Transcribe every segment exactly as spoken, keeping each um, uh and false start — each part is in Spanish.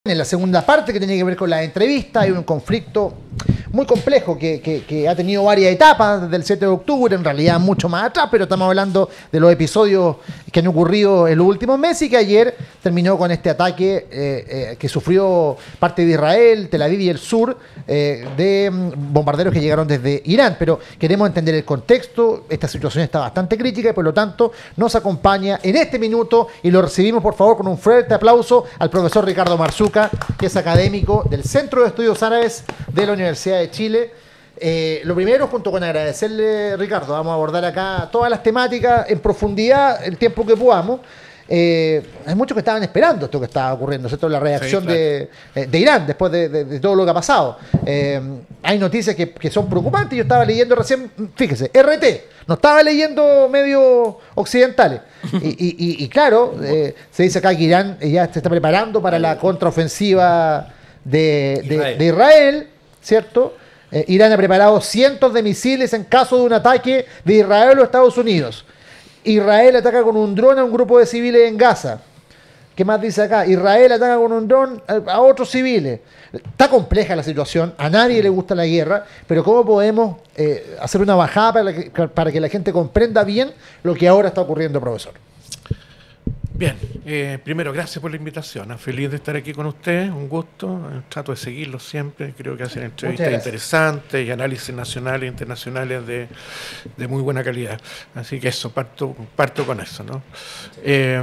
En la segunda parte, que tiene que ver con la entrevista, hay un conflicto muy complejo que, que, que ha tenido varias etapas desde el siete de octubre, en realidad mucho más atrás, pero estamos hablando de los episodios que han ocurrido en los últimos meses y que ayer terminó con este ataque eh, eh, que sufrió parte de Israel, Tel Aviv y el sur, eh, de bombarderos que llegaron desde Irán. Pero queremos entender el contexto, esta situación está bastante crítica y por lo tanto nos acompaña en este minuto y lo recibimos por favor con un fuerte aplauso al profesor Ricardo Marzuca, que es académico del Centro de Estudios Árabes de la Universidad de Chile. Eh, lo primero, junto con agradecerle, Ricardo, vamos a abordar acá todas las temáticas en profundidad, el tiempo que podamos. Eh, hay muchos que estaban esperando esto que estaba ocurriendo, ¿cierto? La reacción sí, claro. de, de Irán después de, de, de todo lo que ha pasado. Eh, hay noticias que, que son preocupantes. Yo estaba leyendo recién, fíjese, R T, no estaba leyendo medios occidentales. Y, y, y, y claro, eh, se dice acá que Irán ya se está preparando para la contraofensiva de, de, Israel. de Israel, ¿cierto? Eh, Irán ha preparado cientos de misiles en caso de un ataque de Israel o Estados Unidos. Israel ataca con un dron a un grupo de civiles en Gaza. ¿Qué más dice acá? Israel ataca con un dron a, a otros civiles. Está compleja la situación, a nadie le gusta la guerra, pero ¿cómo podemos eh, hacer una bajada para que, para que la gente comprenda bien lo que ahora está ocurriendo, profesor? Bien, eh, primero, gracias por la invitación. Feliz de estar aquí con ustedes, un gusto. Trato de seguirlo siempre. Creo que hacen entrevistas interesantes y análisis nacionales e internacionales de, de muy buena calidad. Así que eso, parto, parto con eso, ¿no? Eh,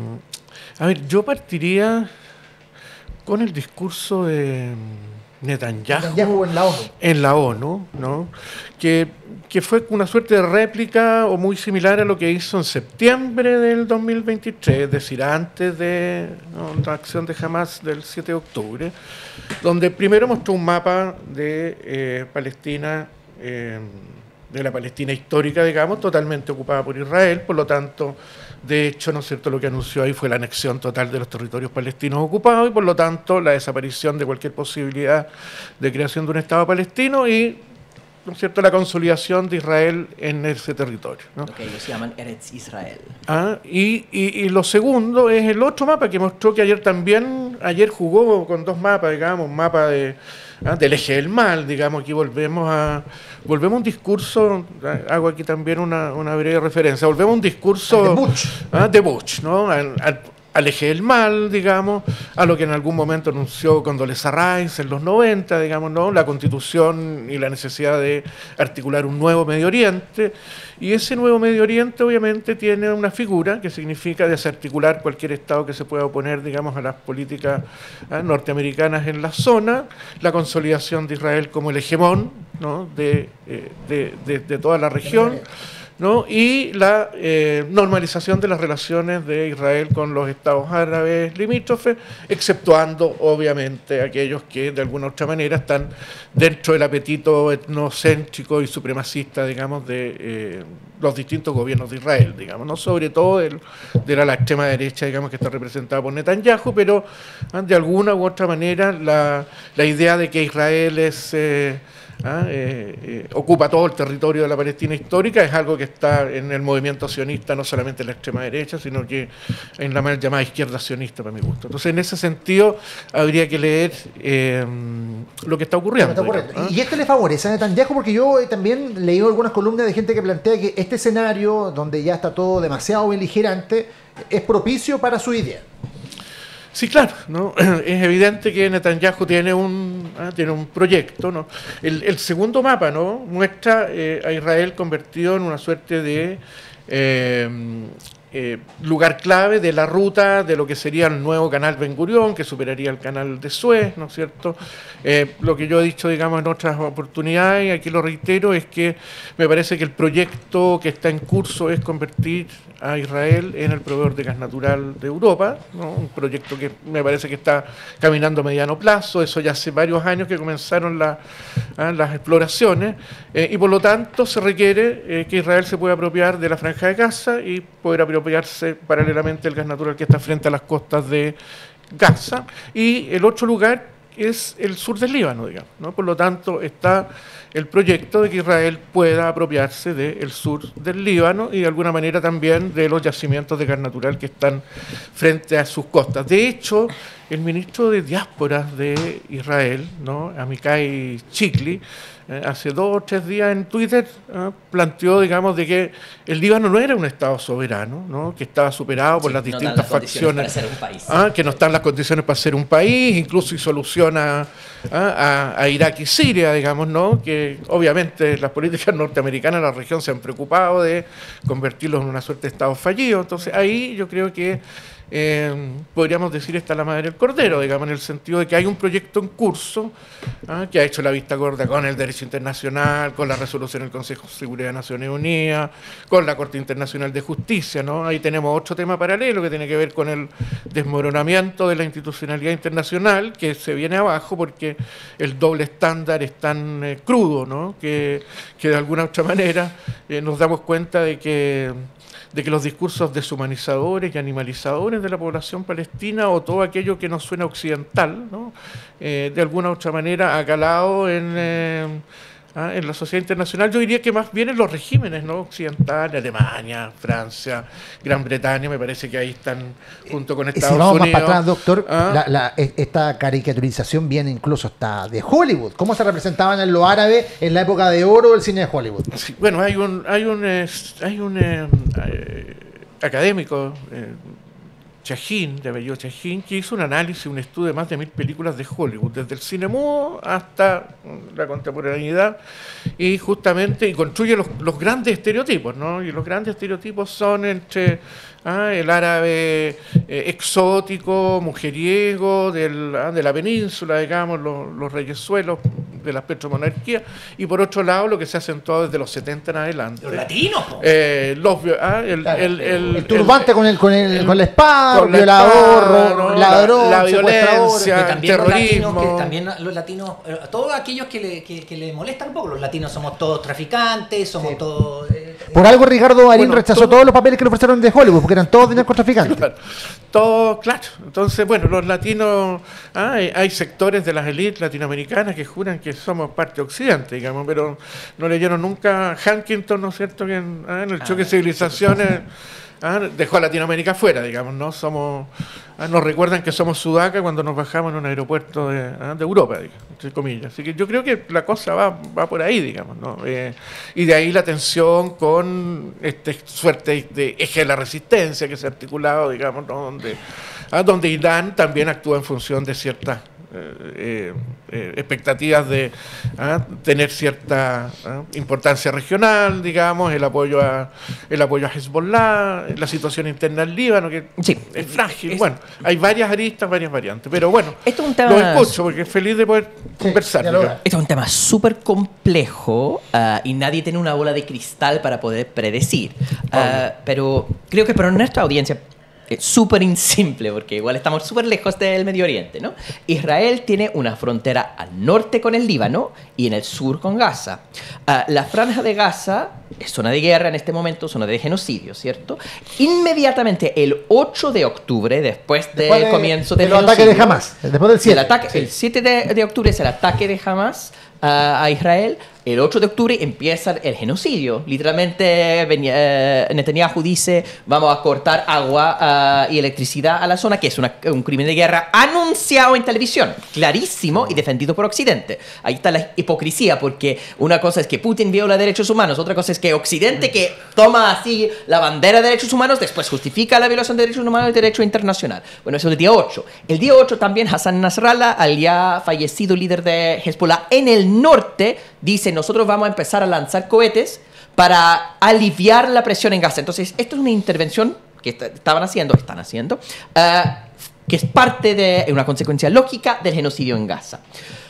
a ver, yo partiría con el discurso de Netanyahu, Netanyahu en la ONU, en la ONU, ¿no? que, que fue una suerte de réplica o muy similar a lo que hizo en septiembre del dos mil veintitrés, es decir, antes de ¿no? la acción de Hamas del siete de octubre, donde primero mostró un mapa de eh, Palestina, eh, de la Palestina histórica, digamos, totalmente ocupada por Israel, por lo tanto, de hecho, ¿no es cierto?, lo que anunció ahí fue la anexión total de los territorios palestinos ocupados y, por lo tanto, la desaparición de cualquier posibilidad de creación de un Estado palestino y, ¿no es cierto?, la consolidación de Israel en ese territorio, ¿no? Lo que ellos llaman Eretz Israel. Ah, y, y, y lo segundo es el otro mapa que mostró que ayer también, ayer jugó con dos mapas, digamos, un mapa de, ah, del eje del mal, digamos, aquí volvemos a volvemos a un discurso, hago aquí también una, una breve referencia, volvemos a un discurso de Bush, ah, de Bush, ¿no? Al, al, al eje del mal, digamos, a lo que en algún momento anunció Condoleezza Rice en los noventa, digamos, ¿no? La Constitución y la necesidad de articular un nuevo Medio Oriente, y ese nuevo Medio Oriente obviamente tiene una figura que significa desarticular cualquier Estado que se pueda oponer, digamos, a las políticas ¿eh? norteamericanas en la zona, la consolidación de Israel como el hegemón, ¿no? de, eh, de, de, de toda la región, ¿no? y la eh, normalización de las relaciones de Israel con los estados árabes limítrofes, exceptuando obviamente aquellos que de alguna u otra manera están dentro del apetito etnocéntrico y supremacista, digamos, de eh, los distintos gobiernos de Israel, digamos, no sobre todo el, de la, la extrema derecha, digamos, que está representada por Netanyahu, pero de alguna u otra manera la, la idea de que Israel es eh, ¿Ah? Eh, eh, ocupa todo el territorio de la Palestina histórica es algo que está en el movimiento sionista, no solamente en la extrema derecha, sino que en la mal llamada izquierda sionista, para mi gusto. Entonces, en ese sentido, habría que leer eh, lo que está ocurriendo. Está ocurriendo. Digamos, ¿eh? ¿Y esto le favorece a Netanyahu? Porque yo he también leí algunas columnas de gente que plantea que este escenario, donde ya está todo demasiado beligerante, es propicio para su idea. Sí, claro, ¿no? Es evidente que Netanyahu tiene un, ¿eh? tiene un proyecto, ¿no? El, el segundo mapa, ¿no? muestra eh, a Israel convertido en una suerte de eh, eh, lugar clave de la ruta de lo que sería el nuevo canal Ben Gurión, que superaría el canal de Suez, ¿no es cierto? Eh, lo que yo he dicho, digamos, en otras oportunidades, y aquí lo reitero, es que me parece que el proyecto que está en curso es convertir a Israel en el proveedor de gas natural de Europa, ¿no? Un proyecto que me parece que está caminando a mediano plazo, eso ya hace varios años que comenzaron la, ¿eh? las exploraciones, eh, y por lo tanto se requiere eh, que Israel se pueda apropiar de la Franja de Gaza y poder apropiarse paralelamente del gas natural que está frente a las costas de Gaza, y el otro lugar es el sur del Líbano, digamos, ¿no? Por lo tanto, está el proyecto de que Israel pueda apropiarse del sur del Líbano y de alguna manera también de los yacimientos de gas natural que están frente a sus costas. De hecho, el ministro de Diásporas de Israel, ¿no? Amichai Chikli, eh, hace dos o tres días en Twitter eh, planteó, digamos, de que el Líbano no era un Estado soberano, ¿no? Que estaba superado por Sí, las no distintas dan las condiciones facciones, para ser un país. ah, que no están las condiciones para ser un país, incluso y soluciona ah, a, a Irak y Siria, digamos, ¿no? Que obviamente las políticas norteamericanas en la región se han preocupado de convertirlos en una suerte de Estado fallido. Entonces ahí yo creo que Eh, podríamos decir está la madre del cordero, digamos, en el sentido de que hay un proyecto en curso ¿ah? que ha hecho la vista gorda con el derecho internacional, con la resolución del Consejo de Seguridad de Naciones Unidas, con la Corte Internacional de Justicia, ¿no? Ahí tenemos otro tema paralelo que tiene que ver con el desmoronamiento de la institucionalidad internacional, que se viene abajo porque el doble estándar es tan eh, crudo, ¿no? que, que de alguna otra manera eh, nos damos cuenta de que de que los discursos deshumanizadores y animalizadores de la población palestina o todo aquello que nos suena occidental, ¿no? eh, de alguna u otra manera ha calado en, eh, ah, en la sociedad internacional. Yo diría que más bien en los regímenes, ¿no? Occidentales, Alemania, Francia, Gran Bretaña, me parece que ahí están junto con Estados si vamos Unidos. más para atrás, doctor, ¿Ah? la, la, esta caricaturización viene incluso hasta de Hollywood. ¿Cómo se representaban en lo árabe en la época de oro del cine de Hollywood? Sí, bueno, hay un hay un eh, hay un eh, eh, académico, eh, Chahin, de apellido Chahin, que hizo un análisis, un estudio de más de mil películas de Hollywood, desde el cine mudo hasta la contemporaneidad, y justamente y construye los, los grandes estereotipos, ¿no? Y los grandes estereotipos son entre ah, el árabe eh, exótico, mujeriego, del, ah, de la península, digamos, los, los reyesuelos de las petromonarquías, y por otro lado lo que se ha acentuado desde los setenta en adelante. Los latinos, po. Eh, los, ah, el, Claro, el, el, el turbante el, con, el, con, el, el, con la espada, con la violador, espada, ¿no? ladrón, la, la secuestrador. violencia, Que también los terrorismo. latinos, que también los latinos, eh, todos aquellos que le, que, que le molestan un poco, los latinos somos todos traficantes, somos Sí. todos... Eh, Por algo Ricardo Marín Bueno, rechazó todo- todos los papeles que le ofrecieron de Hollywood, porque eran todos de narcotraficantes. Claro, todo claro. Entonces, bueno, los latinos, ah, hay, hay sectores de las élites latinoamericanas que juran que somos parte de Occidente, digamos, pero no leyeron nunca Huntington, ¿no es cierto? Que en, ah, en el choque de civilizaciones ah, dejó a Latinoamérica fuera, digamos, ¿no? Somos, ah, nos recuerdan que somos sudaca cuando nos bajamos en un aeropuerto de, ah, de Europa, digamos, entre comillas. Así que yo creo que la cosa va, va por ahí, digamos, ¿no? Eh, y de ahí la tensión con este suerte de eje de la resistencia que se ha articulado, digamos, ¿no? Donde, ah, donde Irán también actúa en función de ciertas eh, eh, expectativas de ah, tener cierta ah, importancia regional, digamos, el apoyo a el apoyo a Hezbollah, la situación interna del Líbano, que Sí. es frágil. Es- bueno, hay varias aristas, varias variantes, pero bueno, Esto es un tema- lo escucho porque es feliz de poder conversar. dialogar. digamos. Esto es un tema súper complejo ah, y nadie tiene una bola de cristal para poder predecir. Ah, pero creo que para nuestra audiencia es súper simple, porque igual estamos súper lejos del Medio Oriente, ¿no? Israel tiene una frontera al norte con el Líbano y en el sur con Gaza. Ah, la franja de Gaza es zona de guerra en este momento, zona de genocidio, ¿cierto? Inmediatamente el ocho de octubre, después del Después de- comienzo de del los ataques de genocidio, Hamas, después del siete. el, ataque, el siete de, de octubre es el ataque de Hamas uh, a Israel. El ocho de octubre empieza el genocidio. Literalmente venía, eh, Netanyahu dice vamos a cortar agua uh, y electricidad a la zona, que es una, un crimen de guerra anunciado en televisión, clarísimo y defendido por Occidente. Ahí está la hipocresía, porque una cosa es que Putin viola derechos humanos, otra cosa es que Occidente, que toma así la bandera de derechos humanos, después justifica la violación de derechos humanos y derecho internacional. Bueno, eso es el día ocho. El día ocho también Hassan Nasrallah, al ya fallecido líder de Hezbollah en el norte, dice nosotros vamos a empezar a lanzar cohetes para aliviar la presión en Gaza. Entonces, esto es una intervención que est- estaban haciendo, que están haciendo, uh, que es parte de una consecuencia lógica del genocidio en Gaza.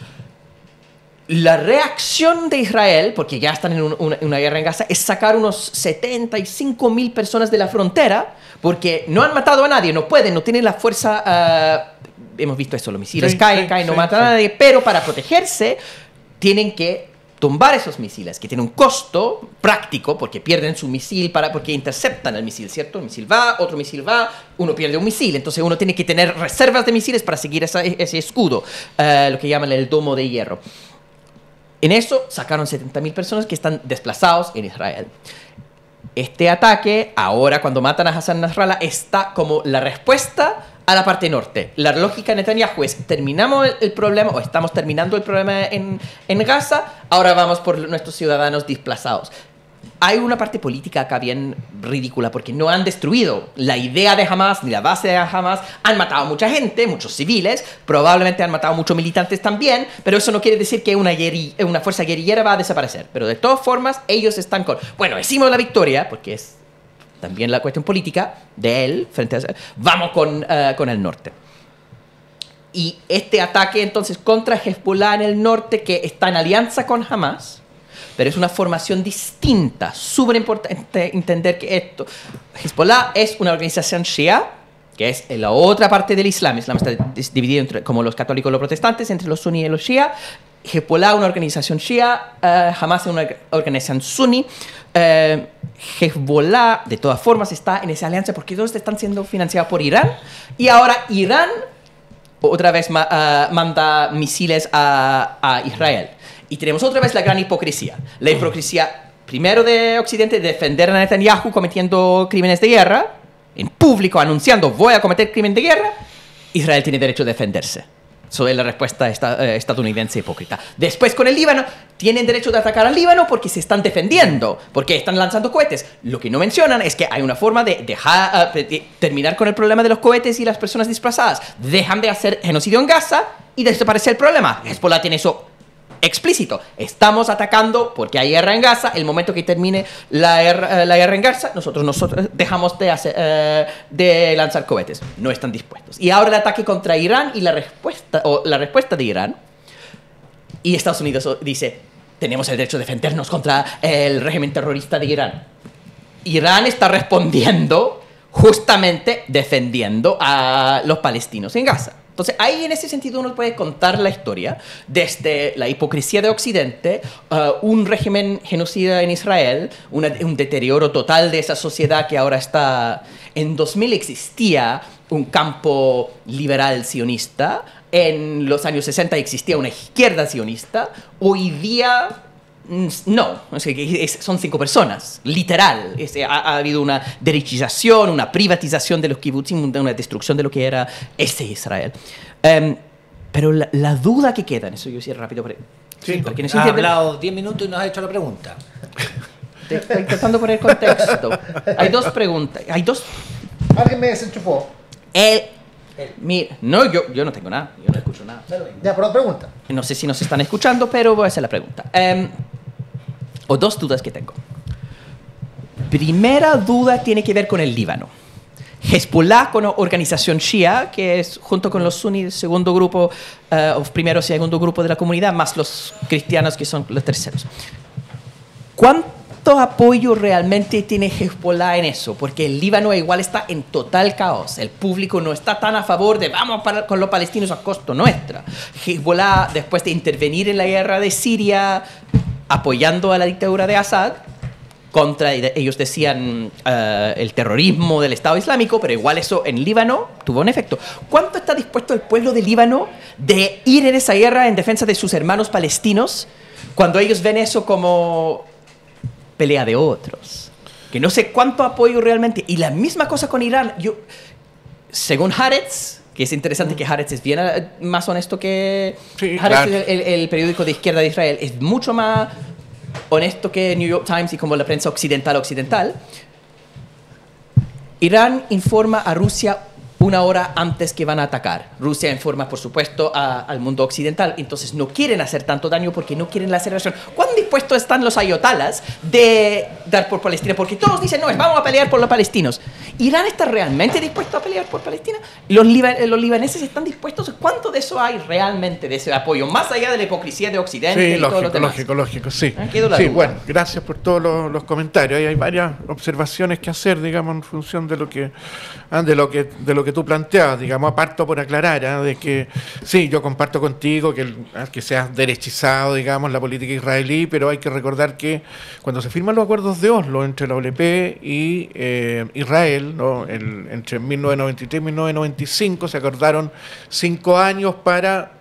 La reacción de Israel, porque ya están en un- una, una guerra en Gaza, es sacar unos setenta y cinco mil personas de la frontera, porque no han matado a nadie, no pueden, no tienen la fuerza... uh, hemos visto eso, los misiles Sí, caen, sí, caen, no sí, matan sí. a nadie, pero para protegerse tienen que tumbar esos misiles, que tienen un costo práctico, porque pierden su misil, para, porque interceptan el misil, ¿cierto? Un misil va, otro misil va, uno pierde un misil, entonces uno tiene que tener reservas de misiles para seguir esa- ese escudo, uh, lo que llaman el domo de hierro. En eso sacaron setenta mil personas que están desplazados en Israel. Este ataque, ahora cuando matan a Hassan Nasrallah, está como la respuesta a la parte norte. La lógica de Netanyahu es, terminamos el, el problema, o estamos terminando el problema en, en Gaza, ahora vamos por nuestros ciudadanos desplazados. Hay una parte política acá bien ridícula, porque no han destruido la idea de Hamas, ni la base de Hamas. Han matado a mucha gente, muchos civiles, probablemente han matado a muchos militantes también, pero eso no quiere decir que una, guerri una fuerza guerrillera va a desaparecer. Pero de todas formas, ellos están con... Bueno, hicimos la victoria, porque es también la cuestión política de él, frente a... Vamos con, uh, con el norte. Y este ataque entonces contra Hezbollah en el norte, que está en alianza con Hamas, pero es una formación distinta. Súper importante entender que esto... Hezbollah es una organización shia, que es la otra parte del Islam. El Islam está dividido entre, como los católicos y los protestantes, entre los suní y los shia. Hezbollah una organización shia, uh, Hamas es una organización suní. Uh, Hezbollah, de todas formas, está en esa alianza porque todos están siendo financiados por Irán. Y ahora Irán, otra vez, ma uh, manda misiles a, a Israel. Y tenemos otra vez la gran hipocresía. La hipocresía, primero de Occidente, de defender a Netanyahu cometiendo crímenes de guerra, en público anunciando voy a cometer crimen de guerra. Israel tiene derecho a defenderse. Eso es la respuesta esta, eh, estadounidense hipócrita. Después con el Líbano, tienen derecho de atacar al Líbano porque se están defendiendo, porque están lanzando cohetes. Lo que no mencionan es que hay una forma de, dejar, uh, de terminar con el problema de los cohetes y las personas desplazadas. Dejan de hacer genocidio en Gaza y desaparece el problema. Hezbollah tiene eso explícito. Estamos atacando porque hay guerra en Gaza. El momento que termine la guerra, la guerra en Gaza, nosotros, nosotros dejamos de, hacer, uh, de lanzar cohetes. No están dispuestos. Y ahora el ataque contra Irán y la respuesta, o la respuesta de Irán. Y Estados Unidos dice, tenemos el derecho de defendernos contra el régimen terrorista de Irán. Irán está respondiendo justamente defendiendo a los palestinos en Gaza. Entonces, ahí en ese sentido uno puede contar la historia desde la hipocresía de Occidente, uh, un régimen genocida en Israel, una, un deterioro total de esa sociedad que ahora está... En dos mil existía un campo liberal sionista, en los años sesenta existía una izquierda sionista, hoy día... No, son cinco personas, literal. Es, ha, ha habido una derechización, una privatización de los kibutzim, una destrucción de lo que era ese Israel. Um, pero la, la duda que queda, en eso yo sí rápido. Para, sí, para que no ha hablado diez minutos y nos ha hecho la pregunta. Estoy tratando por el contexto. Hay dos preguntas. Hay dos. Alguien me desenchufó. El, mira, no, yo, yo no tengo nada, yo no escucho nada. Ya, por otra pregunta. No sé si nos están escuchando, pero voy a hacer la pregunta. Um, o dos dudas que tengo. Primera duda tiene que ver con el Líbano. Hezbollah, con organización shia, que es junto con los suníes, segundo grupo, uh, o primero y segundo grupo de la comunidad, más los cristianos que son los terceros. ¿Cuánto apoyo realmente tiene Hezbollah en eso? Porque el Líbano igual está en total caos. El público no está tan a favor de vamos para, con los palestinos a costo nuestra. Hezbollah, después de intervenir en la guerra de Siria, apoyando a la dictadura de Assad, contra, ellos decían, uh, el terrorismo del Estado Islámico, pero igual eso en Líbano tuvo un efecto. ¿Cuánto está dispuesto el pueblo de Líbano de ir en esa guerra en defensa de sus hermanos palestinos cuando ellos ven eso como pelea de otros? Que no sé cuánto apoyo realmente. Y la misma cosa con Irán. Yo, según Haaretz, que es interesante que Haaretz es bien más honesto que... Sí, Haaretz claro. es el, el periódico de izquierda de Israel. Es mucho más honesto que New York Times y como la prensa occidental occidental. Irán informa a Rusia una hora antes que van a atacar. Rusia informa, por supuesto, a, al mundo occidental. Entonces no quieren hacer tanto daño porque no quieren la aceleración. ¿Cuán dispuestos están los ayotalas de dar por Palestina? Porque todos dicen, no, vamos a pelear por los palestinos. ¿Irán está realmente dispuesto a pelear por Palestina? ¿Los, liba los libaneses están dispuestos? ¿Cuánto de eso hay realmente, de ese apoyo? Más allá de la hipocresía de Occidente Sí, y todo lo lógico, demás. lógico, lógico, sí. Ah, quedó la Sí, duda. bueno, gracias por todos los, los comentarios. Ahí hay varias observaciones que hacer, digamos, en función de lo que, ah, de lo que, de lo que tú planteabas, digamos, aparto por aclarar, ah, de que sí, yo comparto contigo que, el, ah, que se ha derechizado, digamos, la política israelí, pero hay que recordar que cuando se firman los acuerdos de Oslo entre la O L P y eh, Israel, ¿no? El, entre mil novecientos noventa y tres y mil novecientos noventa y cinco se acordaron cinco años para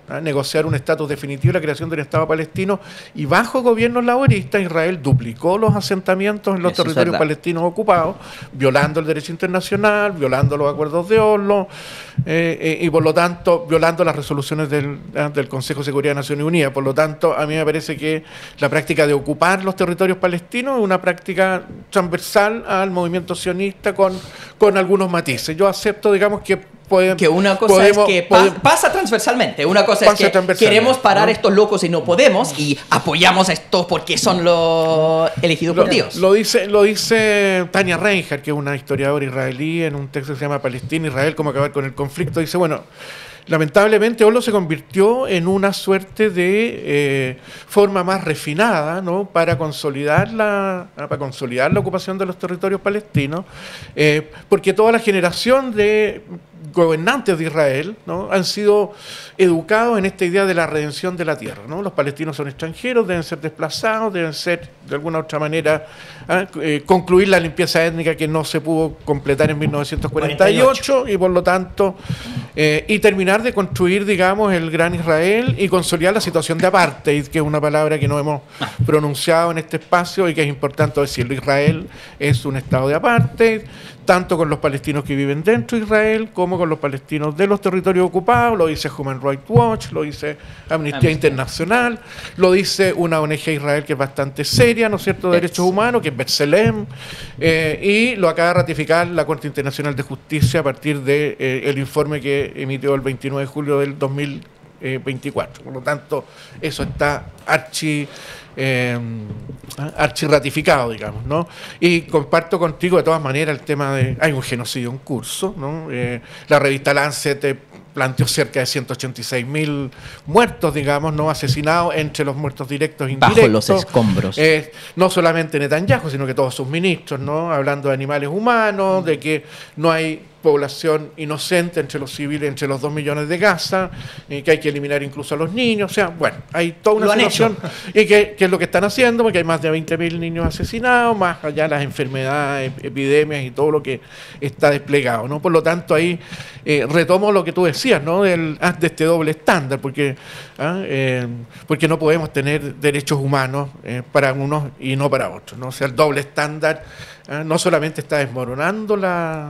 a negociar un estatus definitivo, la creación del Estado palestino, y bajo gobiernos laboristas Israel duplicó los asentamientos en los Eso es territorios verdad. palestinos ocupados, violando el derecho internacional, violando los acuerdos de Oslo, eh, eh, y por lo tanto violando las resoluciones del, eh, del Consejo de Seguridad de Naciones Unidas. Por lo tanto, a mí me parece que la práctica de ocupar los territorios palestinos es una práctica transversal al movimiento sionista con, con algunos matices. Yo acepto, digamos, que Podemos, que una cosa podemos, es que pa podemos, pasa transversalmente, una cosa es pasa que transversalmente, queremos parar ¿no? a estos locos y no podemos y apoyamos a estos porque son los elegidos lo, por Dios. Lo dice, lo dice Tania Reinhardt, que es una historiadora israelí, en un texto que se llama Palestina, Israel, cómo acabar con el conflicto. Dice, bueno, lamentablemente Oslo se convirtió en una suerte de eh, forma más refinada, ¿no? para consolidar la para consolidar la ocupación de los territorios palestinos, eh, porque toda la generación de gobernantes de Israel, ¿no? han sido educados en esta idea de la redención de la tierra, ¿no? Los palestinos son extranjeros, deben ser desplazados, deben ser de alguna u otra manera ¿eh? Eh, concluir la limpieza étnica que no se pudo completar en mil novecientos cuarenta y ocho y por lo tanto eh, y terminar de construir, digamos, el gran Israel y consolidar la situación de apartheid, que es una palabra que no hemos pronunciado en este espacio y que es importante decirlo. Israel es un estado de apartheid, tanto con los palestinos que viven dentro de Israel como con los palestinos de los territorios ocupados. Lo dice Human Rights Watch, lo dice Amnistía Internacional, lo dice una O N G Israel que es bastante seria, ¿no es cierto?, de derechos humanos, que es B'Tselem, eh, y lo acaba de ratificar la Corte Internacional de Justicia a partir del de, eh, informe que emitió el veintinueve de julio del dos mil veinticuatro. Por lo tanto, eso está archi... Eh, archirratificado, digamos, ¿no? Y comparto contigo de todas maneras el tema de hay un genocidio en curso, ¿no? Eh, la revista Lancet planteó cerca de ciento ochenta y seis mil muertos, digamos, no asesinados, entre los muertos directos e indirectos. Bajo los escombros. Eh, no solamente Netanyahu, sino que todos sus ministros, ¿no? Hablando de animales humanos, de que no hay población inocente entre los civiles, entre los dos millones de Gaza, y que hay que eliminar incluso a los niños. O sea, bueno, hay toda una Lo han situación y que, que es lo que están haciendo, porque hay más de veinte mil niños asesinados, más allá las enfermedades, epidemias y todo lo que está desplegado, ¿no? Por lo tanto, ahí eh, retomo lo que tú decías, ¿no? Del, ah, de este doble estándar, porque, ah, eh, porque no podemos tener derechos humanos eh, para unos y no para otros, ¿no? O sea, el doble estándar ah, no solamente está desmoronando la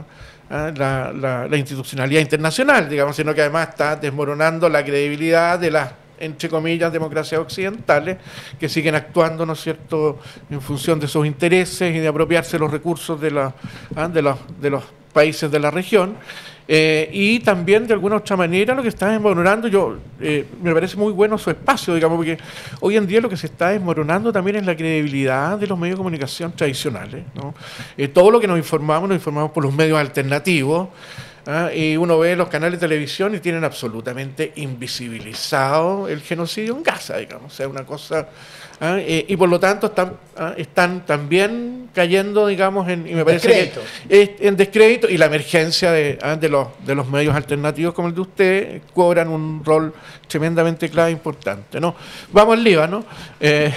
La, la, la institucionalidad internacional, digamos, sino que además está desmoronando la credibilidad de las, entre comillas, democracias occidentales que siguen actuando, ¿no es cierto?, en función de sus intereses y de apropiarse los recursos de, la, de, los, de los países de la región. Eh, y también de alguna otra manera lo que está desmoronando, yo eh, me parece muy bueno su espacio, digamos, porque hoy en día lo que se está desmoronando también es la credibilidad de los medios de comunicación tradicionales, ¿no? Eh, todo lo que nos informamos, nos informamos por los medios alternativos, ¿ah? Y uno ve los canales de televisión y tienen absolutamente invisibilizado el genocidio en Gaza, digamos, o sea, una cosa... ¿ah? Eh, y por lo tanto están, ¿ah? están también cayendo, digamos, en, y me parece descrédito. que es, en descrédito, y la emergencia de, ¿ah? de, los, de los medios alternativos como el de usted cobran un rol tremendamente clave e importante, ¿no? Vamos al Líbano. Eh,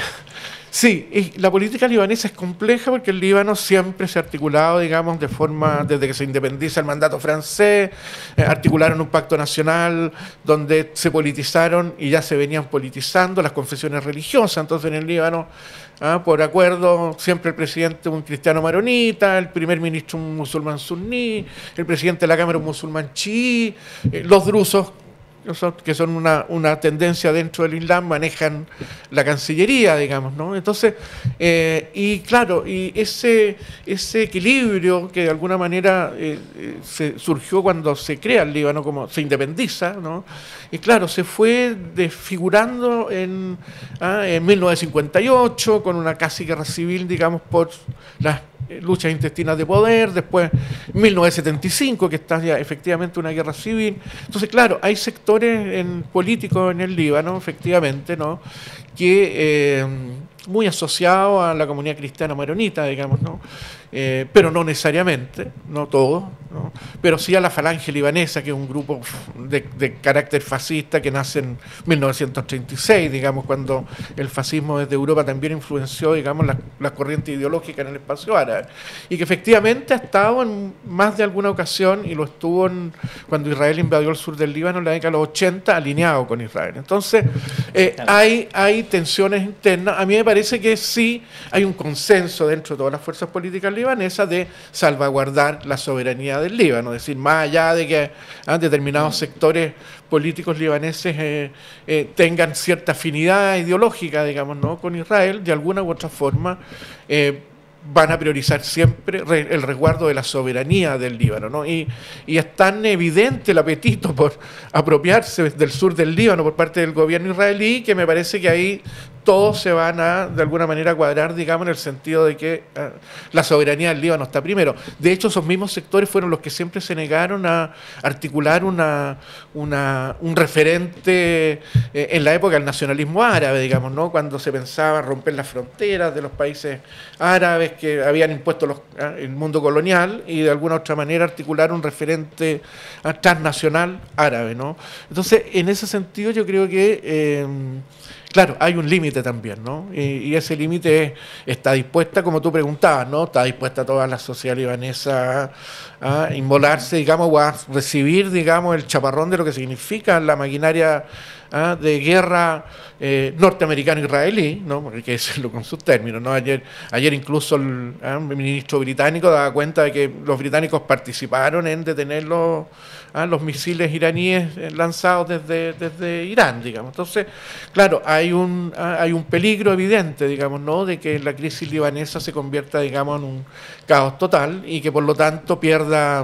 Sí, y la política libanesa es compleja porque el Líbano siempre se ha articulado, digamos, de forma, desde que se independiza el mandato francés, eh, articularon un pacto nacional donde se politizaron y ya se venían politizando las confesiones religiosas. Entonces en el Líbano, ah, por acuerdo, siempre el presidente un cristiano maronita, el primer ministro un musulmán suní, el presidente de la Cámara un musulmán chií, eh, los drusos, que son una, una tendencia dentro del Islam, manejan la Cancillería, digamos, ¿no? Entonces, eh, y claro, y ese, ese equilibrio que de alguna manera eh, se surgió cuando se crea el Líbano, como se independiza, ¿no? Y claro, se fue desfigurando en, ah, en mil novecientos cincuenta y ocho, con una casi guerra civil, digamos, por las luchas intestinas de poder, después mil novecientos setenta y cinco, que está ya efectivamente una guerra civil. Entonces, claro, hay sectores en, políticos en el Líbano, efectivamente, ¿no?, que eh, muy asociados a la comunidad cristiana maronita, digamos, ¿no?, eh, pero no necesariamente, no todos, ¿no? Pero sí a la Falange Libanesa, que es un grupo de, de carácter fascista que nace en mil novecientos treinta y seis, digamos, cuando el fascismo desde Europa también influenció, digamos, las la corrientes ideológicas en el espacio árabe, y que efectivamente ha estado en más de alguna ocasión, y lo estuvo en, cuando Israel invadió el sur del Líbano en la década de los ochenta, alineado con Israel. Entonces, eh, hay, hay tensiones internas. A mí me parece que sí hay un consenso dentro de todas las fuerzas políticas libanesas de salvaguardar la soberanía del Líbano, es decir, más allá de que ah, determinados sectores políticos libaneses eh, eh, tengan cierta afinidad ideológica, digamos, ¿no?, con Israel, de alguna u otra forma eh, van a priorizar siempre re, el resguardo de la soberanía del Líbano, ¿no? Y, y es tan evidente el apetito por apropiarse del sur del Líbano por parte del gobierno israelí, que me parece que ahí todos se van a, de alguna manera, cuadrar, digamos, en el sentido de que eh, la soberanía del Líbano está primero. De hecho, esos mismos sectores fueron los que siempre se negaron a articular una, una, un referente eh, en la época del nacionalismo árabe, digamos, ¿no?, cuando se pensaba romper las fronteras de los países árabes que habían impuesto los, eh, el mundo colonial, y de alguna otra manera articular un referente eh, transnacional árabe, ¿no? Entonces, en ese sentido, yo creo que eh, claro, hay un límite también, ¿no? Y, y ese límite está dispuesta, como tú preguntabas, ¿no? Está dispuesta toda la sociedad libanesa a, a inmolarse, digamos, o a recibir, digamos, el chaparrón de lo que significa la maquinaria ¿ah? de guerra eh, norteamericano-israelí, ¿no? Porque hay que decirlo con sus términos, ¿no? Ayer, ayer incluso el, ¿ah? el ministro británico daba cuenta de que los británicos participaron en detener los, ¿ah? los misiles iraníes lanzados desde, desde Irán, digamos. Entonces, claro, hay un, ¿ah? hay un peligro evidente, digamos, ¿no?, de que la crisis libanesa se convierta, digamos, en un caos total y que por lo tanto pierda...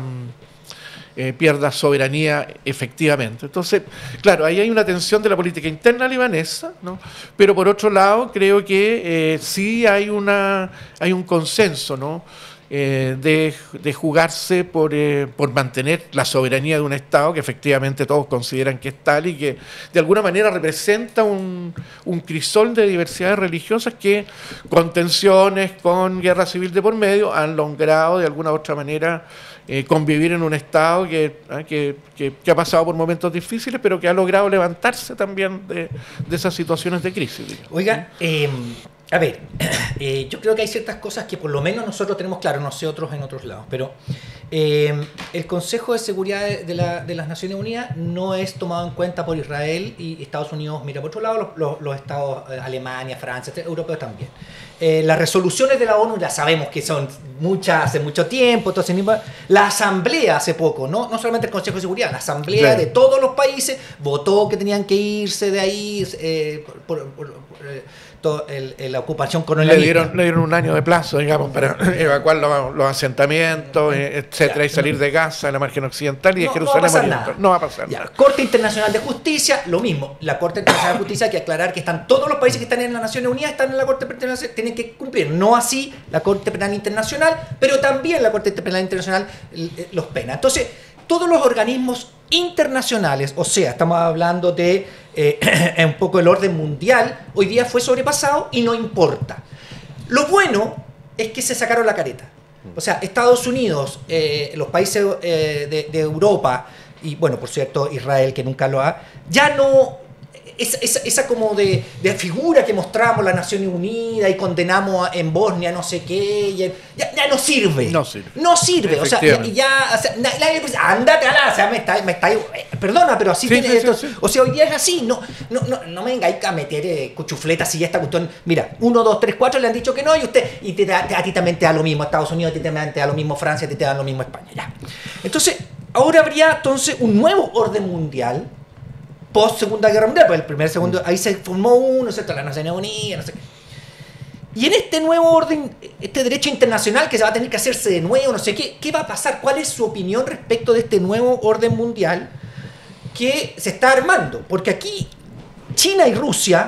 Eh, pierda soberanía efectivamente. Entonces, claro, ahí hay una tensión de la política interna libanesa, ¿no? Pero por otro lado, creo que eh, sí hay una hay un consenso, ¿no?, eh, de, de jugarse por, eh, por mantener la soberanía de un Estado que efectivamente todos consideran que es tal y que de alguna manera representa un, un crisol de diversidades religiosas que, con tensiones, con guerra civil de por medio, han logrado de alguna u otra manera Eh, convivir en un Estado que, eh, que, que, que ha pasado por momentos difíciles, pero que ha logrado levantarse también de, de esas situaciones de crisis, digamos. Oiga, eh, a ver, eh, yo creo que hay ciertas cosas que por lo menos nosotros tenemos claro, no sé otros en otros lados, pero eh, el Consejo de Seguridad de, la, de las Naciones Unidas no es tomado en cuenta por Israel, y Estados Unidos mira por otro lado, los, los, los estados, eh, Alemania, Francia, europeos también. Eh, las resoluciones de la ONU ya sabemos que son muchas, hace mucho tiempo. Entonces, la Asamblea hace poco, no, no solamente el Consejo de Seguridad, la Asamblea claro. de todos los países votó que tenían que irse de ahí eh, por, por, por eh, todo el, el, la ocupación colonial. Le dieron, le dieron un año de plazo, digamos, para evacuar los, los asentamientos, etcétera, ya, y salir no, de Gaza, de la margen occidental y de no, Jerusalén. No va a pasar nada. No va a pasar ya, nada. Corte Internacional de Justicia, lo mismo. La Corte Internacional de Justicia, hay que aclarar que están todos los países que están en las Naciones Unidas, están en la Corte Internacional, tienen que cumplir. No así la Corte Penal Internacional, pero también la Corte Penal Internacional los pena. Entonces, todos los organismos internacionales, o sea, estamos hablando de eh, un poco el orden mundial, hoy día fue sobrepasado y no importa. Lo bueno es que se sacaron la careta. O sea, Estados Unidos, eh, los países eh, de, de Europa y, bueno, por cierto, Israel, que nunca lo ha, ya no... Esa, esa, esa como de, de figura que mostramos las Naciones Unidas y condenamos en Bosnia no sé qué, ya, ya, ya no sirve. No sirve. No sirve. O sea, ya, ya o sea, nadie pues, ándate a la, o sea, me está, me está, eh, perdona, pero así sí, tiene sí, esto. sí, sí. O sea, hoy día es así. No, no, no, no me vengáis a meter eh, cuchufletas y esta cuestión. Mira, uno, dos, tres, cuatro le han dicho que no y usted, y te da, te, a ti también te da lo mismo Estados Unidos, a ti también te da lo mismo Francia, a ti te da lo mismo España. Ya. Entonces, ahora habría entonces un nuevo orden mundial post Segunda Guerra Mundial, pues el primer, segundo, ahí se formó uno, ¿cierto? Las Naciones Unidas, no sé qué. Y en este nuevo orden, este derecho internacional que se va a tener que hacerse de nuevo, no sé qué, ¿qué va a pasar? ¿Cuál es su opinión respecto de este nuevo orden mundial que se está armando? Porque aquí China y Rusia,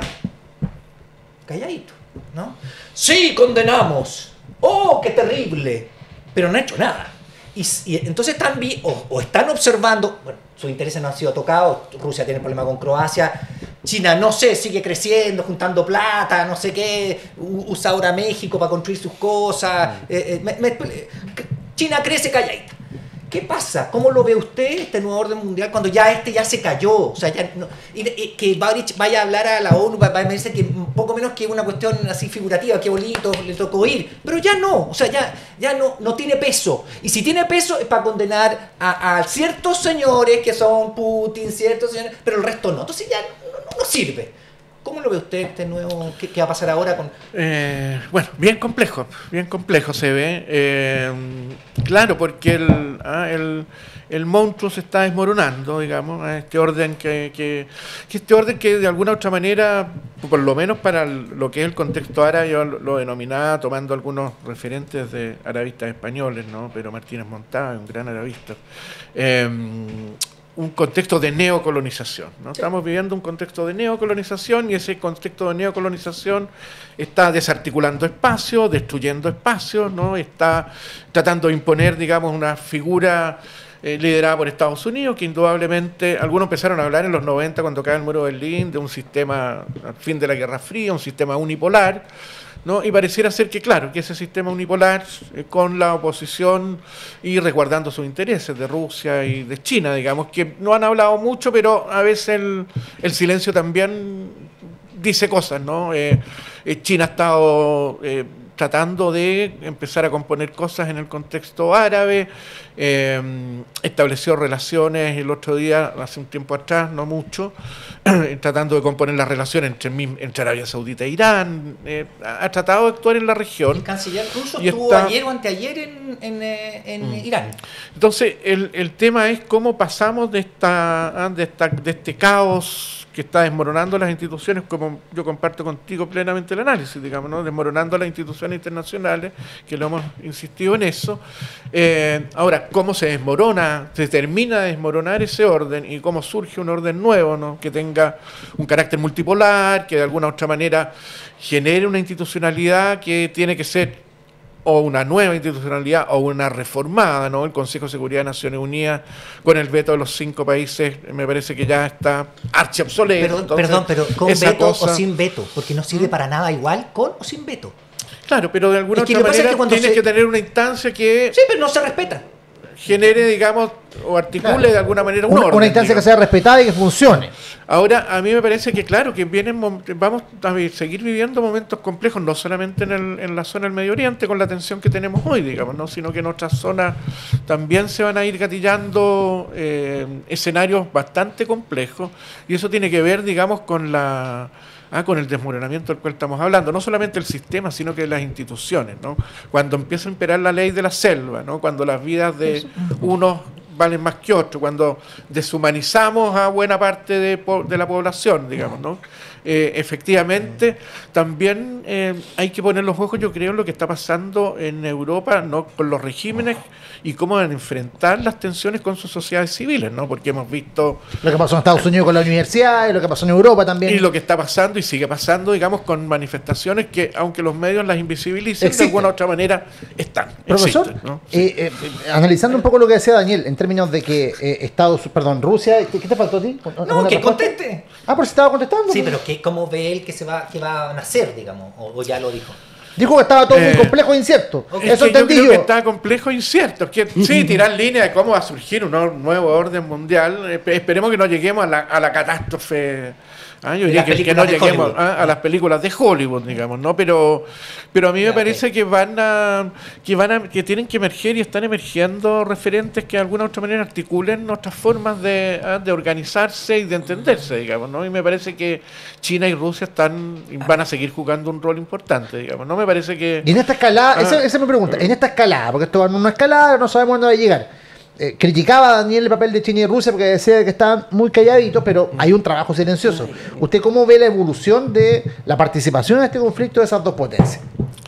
calladito, ¿no? Sí, condenamos. ¡Oh, qué terrible! Pero no han hecho nada. Y, y entonces están, o, o están observando, bueno, sus intereses no han sido tocados, Rusia tiene problemas con Croacia, China, no sé, sigue creciendo, juntando plata, no sé qué, usa ahora México para construir sus cosas. Eh, eh, me, me, China crece calladita. ¿Qué pasa? ¿Cómo lo ve usted, este nuevo orden mundial, cuando ya este ya se cayó? O sea, ya no, y, y, que Boric vaya a hablar a la ONU, va, va a decir que un poco menos que una cuestión así figurativa, qué bonito, le tocó ir. Pero ya no, o sea, ya, ya no, no tiene peso. Y si tiene peso es para condenar a, a ciertos señores que son Putin, ciertos señores, pero el resto no. Entonces ya no, no, no sirve. ¿Cómo lo ve usted este nuevo? ¿Qué, qué va a pasar ahora con...? Eh, bueno, bien complejo, bien complejo se ve. Eh, claro, porque el, ah, el, el monstruo se está desmoronando, digamos, a este orden que, que, que este orden que de alguna u otra manera, por lo menos para lo que es el contexto árabe, yo lo, lo denominaba tomando algunos referentes de arabistas españoles, ¿no? Pero Martínez Montá, un gran arabista. Eh, un contexto de neocolonización, ¿no? Sí. Estamos viviendo un contexto de neocolonización y ese contexto de neocolonización está desarticulando espacios, destruyendo espacios, ¿no? Está tratando de imponer, digamos, una figura eh, liderada por Estados Unidos, que indudablemente, algunos empezaron a hablar en los noventa cuando cae el muro de Berlín, de un sistema, al fin de la Guerra Fría, un sistema unipolar, ¿no? Y pareciera ser que, claro, que ese sistema unipolar eh, con la oposición y resguardando sus intereses de Rusia y de China, digamos, que no han hablado mucho, pero a veces el, el silencio también dice cosas, ¿no? Eh, eh, China ha estado eh, tratando de empezar a componer cosas en el contexto árabe, eh, estableció relaciones el otro día, hace un tiempo atrás, no mucho, tratando de componer las relaciones entre, entre Arabia Saudita e Irán, eh, ha tratado de actuar en la región. El canciller ruso y estuvo está, ayer o anteayer en, en, en mm. Irán. Entonces, el, el tema es cómo pasamos de, esta, de, esta, de este caos que está desmoronando las instituciones, como yo comparto contigo plenamente el análisis, digamos, ¿no? Desmoronando las instituciones internacionales, que lo hemos insistido en eso. Eh, ahora, cómo se desmorona, se termina de desmoronar ese orden y cómo surge un orden nuevo, ¿no? Que tenga un carácter multipolar, que de alguna u otra manera genere una institucionalidad que tiene que ser o una nueva institucionalidad o una reformada, ¿no? El Consejo de Seguridad de Naciones Unidas, con el veto de los cinco países, me parece que ya está archiobsoleto. Pero, Entonces, perdón, pero con veto cosa... o sin veto, porque no sirve para nada igual con o sin veto. Claro, pero de alguna es que otra manera es que tienes se... que tener una instancia que... Sí, pero no se respeta. Genere, digamos, o articule claro. de alguna manera un una, orden. Una instancia digamos. que sea respetada y que funcione. Ahora, a mí me parece que, claro, que vienen vamos a seguir viviendo momentos complejos, no solamente en, el, en la zona del Medio Oriente, con la tensión que tenemos hoy, digamos, ¿no? Sino que en otras zonas también se van a ir gatillando eh, escenarios bastante complejos, y eso tiene que ver, digamos, con la... Ah, con el desmoronamiento del cual estamos hablando, no solamente el sistema, sino que las instituciones, ¿no? Cuando empieza a imperar la ley de la selva, ¿no? Cuando las vidas de unos valen más que otros, cuando deshumanizamos a buena parte de, de la población, digamos, ¿no? Eh, efectivamente, también eh, hay que poner los ojos, yo creo, en lo que está pasando en Europa, ¿no? Con los regímenes y cómo van a enfrentar las tensiones con sus sociedades civiles, ¿no? Porque hemos visto... Lo que pasó en Estados Unidos con la universidad, y lo que pasó en Europa también. Y lo que está pasando y sigue pasando, digamos, con manifestaciones que, aunque los medios las invisibilicen, existen. De alguna u otra manera están. Profesor, existen, ¿no? Sí. eh, eh, analizando un poco lo que decía Daniel, en términos de que eh, Estados, perdón, Rusia, ¿qué, ¿qué te faltó a ti? No, que conteste. Ah, pero si estaba contestando. Sí, pues. pero que, ¿cómo ve él que se va, que va a nacer, digamos? O, o ya lo dijo. Dijo que estaba todo eh, muy complejo e incierto. Okay. Eso es que entendí yo. yo. Creo que está complejo e incierto. Es que, sí, tirar línea de cómo va a surgir un nuevo orden mundial. Esperemos que no lleguemos a la, a la catástrofe. Ah, yo diría que, que no lleguemos a, a las películas de Hollywood, digamos, ¿no? Pero, pero a mí me parece que van a, que van a, que tienen que emerger y están emergiendo referentes que de alguna u otra manera articulen nuestras formas de, de organizarse y de entenderse, digamos, ¿no? Y me parece que China y Rusia están, van a seguir jugando un rol importante, digamos, ¿no? Me parece que... Y en esta escalada, ah, esa, esa es mi pregunta, en esta escalada, porque esto va en una escalada, no sabemos dónde va a llegar. Eh, criticaba a Daniel el papel de China y Rusia porque decía que estaban muy calladitos, pero hay un trabajo silencioso. ¿Usted cómo ve la evolución de la participación en este conflicto de esas dos potencias?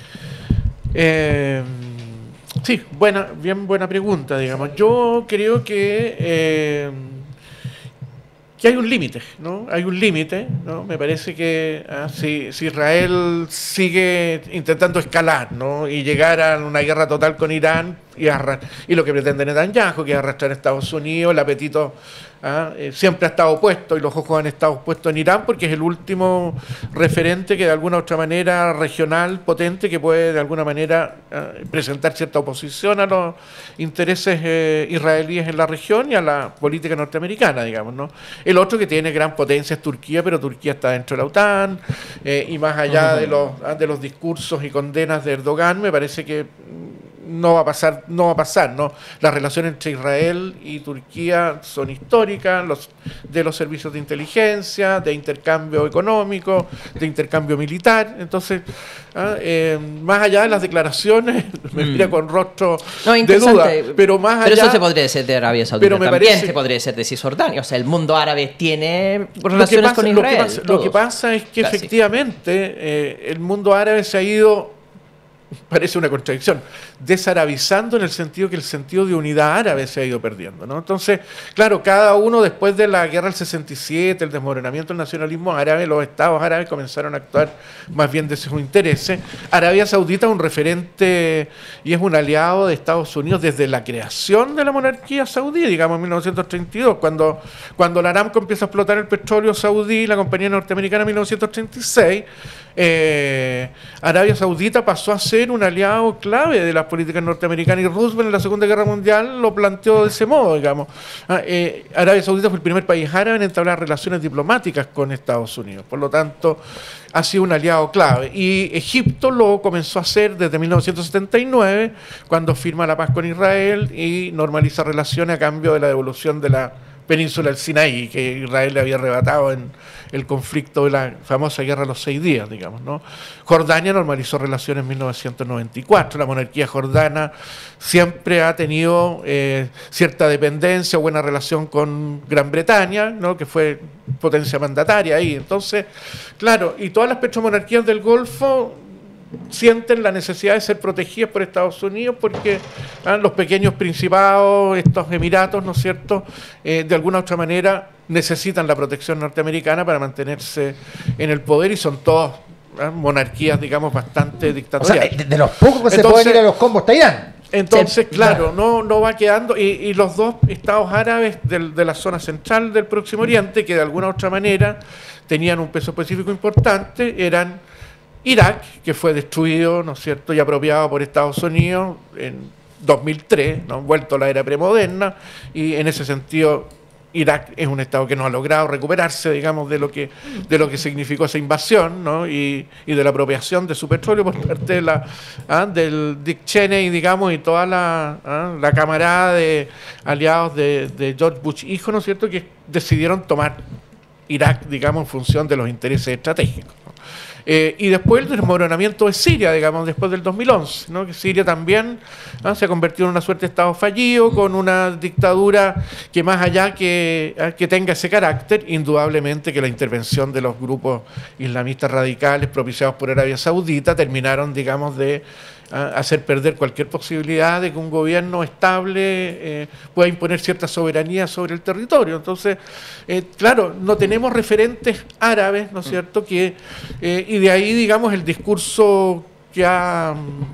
Eh, sí, buena, bien buena pregunta, digamos. Yo creo que eh, que hay un límite, ¿no? Hay un límite, ¿no? Me parece que ah, si, si Israel sigue intentando escalar, ¿no? Y llegar a una guerra total con Irán, y, arra- y lo que pretende Netanyahu, que es arrastrar a Estados Unidos, el apetito ¿ah? eh, siempre ha estado puesto y los ojos han estado puestos en Irán porque es el último referente que de alguna u otra manera regional, potente, que puede de alguna manera eh, presentar cierta oposición a los intereses eh, israelíes en la región y a la política norteamericana, digamos, ¿no? El otro que tiene gran potencia es Turquía, pero Turquía está dentro de la OTAN eh, y más allá de los, de los discursos y condenas de Erdogan, me parece que no va a pasar, no va a pasar, ¿no? Las relaciones entre Israel y Turquía son históricas, los, de los servicios de inteligencia, de intercambio económico, de intercambio militar. Entonces, ¿ah? eh, más allá de las declaraciones, me mira mm. con rostro no, de duda, pero más allá... Pero eso se podría decir de Arabia Saudita, pero me también parece, se podría ser de Cisjordania. O sea, el mundo árabe tiene relaciones pasa, con Israel. Lo que pasa, lo que pasa es que Casi. efectivamente eh, el mundo árabe se ha ido... Parece una contradicción, desarabizando en el sentido que el sentido de unidad árabe se ha ido perdiendo, ¿no? Entonces, claro, cada uno después de la guerra del sesenta y siete, el desmoronamiento del nacionalismo árabe, los estados árabes comenzaron a actuar más bien desde sus intereses. Arabia Saudita es un referente y es un aliado de Estados Unidos desde la creación de la monarquía saudí, digamos en mil novecientos treinta y dos, cuando, cuando la Aramco empieza a explotar el petróleo saudí, la compañía norteamericana en mil novecientos treinta y seis, eh, Arabia Saudita pasó a ser un aliado clave de las políticas norteamericanas y Roosevelt en la Segunda Guerra Mundial lo planteó de ese modo, digamos. Ah, eh, Arabia Saudita fue el primer país árabe en entablar relaciones diplomáticas con Estados Unidos, por lo tanto ha sido un aliado clave. Y Egipto lo comenzó a hacer desde mil novecientos setenta y nueve, cuando firma la paz con Israel y normaliza relaciones a cambio de la devolución de la península del Sinaí, que Israel le había arrebatado en el conflicto de la famosa guerra de los seis días, digamos, ¿no? Jordania normalizó relaciones en mil novecientos noventa y cuatro. La monarquía jordana siempre ha tenido eh, cierta dependencia o buena relación con Gran Bretaña, ¿no? Que fue potencia mandataria ahí. Entonces, claro, y todas las petromonarquías del Golfo sienten la necesidad de ser protegidas por Estados Unidos porque ¿ah? los pequeños principados, estos emiratos, ¿no es cierto?, eh, de alguna u otra manera necesitan la protección norteamericana para mantenerse en el poder y son todas ¿ah? monarquías, digamos, bastante dictatoriales. O sea, de, de los pocos que Entonces, se pueden ir a los combos está Irán. Entonces, sí, claro, no, no va quedando, y, y los dos estados árabes del, de la zona central del Próximo Oriente, que de alguna u otra manera tenían un peso específico importante, eran Irak, que fue destruido, ¿no es cierto?, y apropiado por Estados Unidos en dos mil tres, ¿no?, vuelto a la era premoderna, y en ese sentido Irak es un estado que no ha logrado recuperarse, digamos, de lo que de lo que significó esa invasión, ¿no?, y, y de la apropiación de su petróleo por parte de la, ¿ah? del Dick Cheney, digamos, y toda la, ¿ah? la camarada de aliados de, de George Bush hijo, ¿no es cierto?, que decidieron tomar Irak, digamos, en función de los intereses estratégicos. Eh, y después el desmoronamiento de Siria, digamos, después del dos mil once, ¿no? Que Siria también ¿no? se ha convertido en una suerte de Estado fallido, con una dictadura que más allá que, ¿eh? que tenga ese carácter, indudablemente que la intervención de los grupos islamistas radicales propiciados por Arabia Saudita terminaron, digamos, de a hacer perder cualquier posibilidad de que un gobierno estable eh, pueda imponer cierta soberanía sobre el territorio. Entonces, eh, claro, no tenemos referentes árabes, ¿no es cierto?, que eh, y de ahí, digamos, el discurso que ha,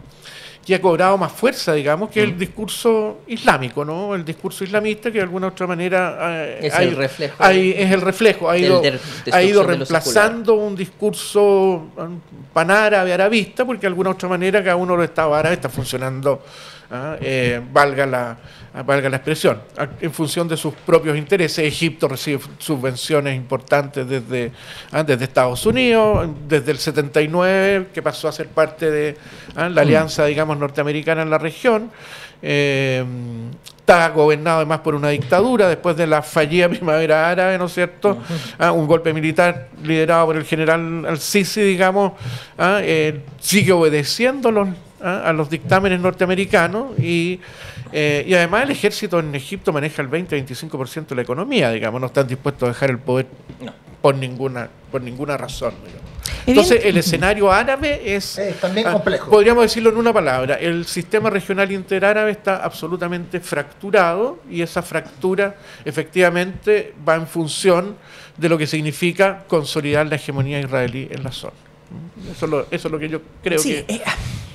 que ha cobrado más fuerza, digamos, que es el discurso islámico, ¿no? El discurso islamista que de alguna u otra manera eh, es, hay, el reflejo hay, es el reflejo, ha ido, ha ido reemplazando un discurso panárabe, arabista, porque de alguna u otra manera cada uno de los estados árabes está funcionando, ¿ah? eh, valga la valga la expresión, en función de sus propios intereses. Egipto recibe subvenciones importantes desde, ¿ah? desde Estados Unidos, desde el setenta y nueve, que pasó a ser parte de ¿ah? la alianza, digamos, norteamericana en la región. Eh, está gobernado además por una dictadura después de la fallida primavera árabe, ¿no es cierto? Ah, un golpe militar liderado por el general al-Sisi, digamos, ah, eh, sigue obedeciendo los, ah, a los dictámenes norteamericanos y, eh, y además el ejército en Egipto maneja el veinte a veinticinco por ciento de la economía, digamos, no están dispuestos a dejar el poder no. por ninguna por ninguna razón, digamos. Entonces, el escenario árabe es... Es también complejo. Podríamos decirlo en una palabra. El sistema regional interárabe está absolutamente fracturado y esa fractura efectivamente va en función de lo que significa consolidar la hegemonía israelí en la zona. Eso es lo, eso es lo que yo creo sí, que... Eh,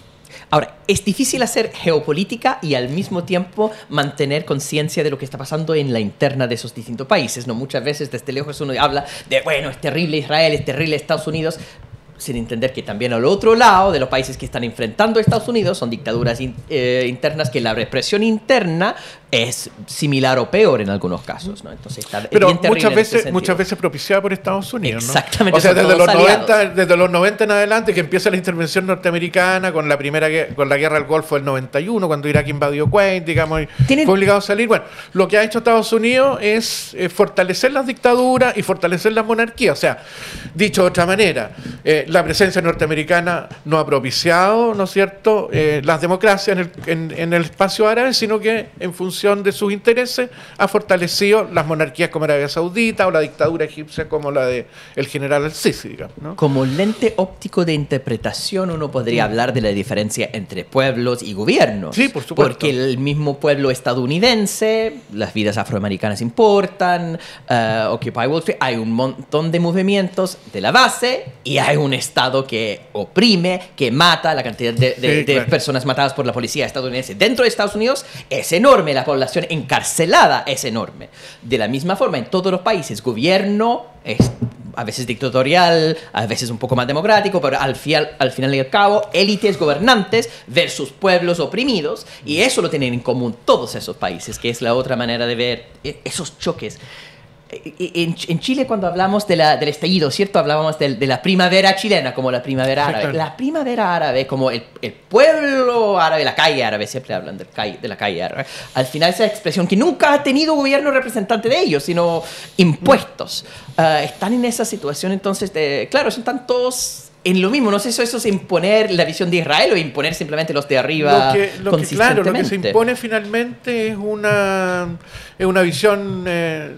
Ahora, es difícil hacer geopolítica y al mismo tiempo mantener conciencia de lo que está pasando en la interna de esos distintos países, ¿no? Muchas veces desde lejos uno habla de, bueno, es terrible Israel, es terrible Estados Unidos, sin entender que también al otro lado de los países que están enfrentando a Estados Unidos son dictaduras in, eh, internas, que la represión interna es similar o peor en algunos casos, ¿no? Entonces está Pero bien terrible muchas en ese veces, sentido. muchas veces propiciada por Estados Unidos, ¿no? Exactamente, O sea, son desde los, todos aliados. noventa, desde los noventa en adelante, que empieza la intervención norteamericana con la primera gue- con la guerra del Golfo del noventa y uno, cuando Irak invadió Kuwait, digamos, y ¿Tienen- fue obligado a salir. Bueno, lo que ha hecho Estados Unidos es eh, fortalecer las dictaduras y fortalecer las monarquías. O sea, dicho de otra manera, eh, la presencia norteamericana no ha propiciado, ¿no es cierto?, eh, las democracias en el, en, en el espacio árabe, sino que en función de sus intereses ha fortalecido las monarquías como Arabia Saudita o la dictadura egipcia como la de el general al-Sisi, digamos, ¿no? Como lente óptico de interpretación uno podría hablar de la diferencia entre pueblos y gobiernos. Sí, por supuesto. Porque el mismo pueblo estadounidense, las vidas afroamericanas importan, uh, Occupy Wall Street, hay un montón de movimientos de la base y hay un estado que oprime, que mata, la cantidad de, de- Sí, de claro. personas matadas por la policía estadounidense dentro de Estados Unidos es enorme, la población encarcelada es enorme. De la misma forma, en todos los países, gobierno es a veces dictatorial, a veces un poco más democrático, pero al, fial, al final y al cabo, élites gobernantes versus pueblos oprimidos, y eso lo tienen en común todos esos países, que es la otra manera de ver eh, esos choques. En, en Chile, cuando hablamos de la, del estallido, ¿cierto? Hablábamos de, de la primavera chilena como la primavera árabe. Exacto. La primavera árabe, como el, el pueblo árabe, la calle árabe, siempre hablan del calle, de la calle árabe. Al final, esa expresión que nunca ha tenido gobierno representante de ellos, sino impuestos. Uh, están en esa situación, entonces, de, claro, están todos en lo mismo. No sé si eso es imponer la visión de Israel o imponer simplemente los de arriba Lo que, lo que, claro, lo que se consistentemente. impone finalmente es una, es una visión eh,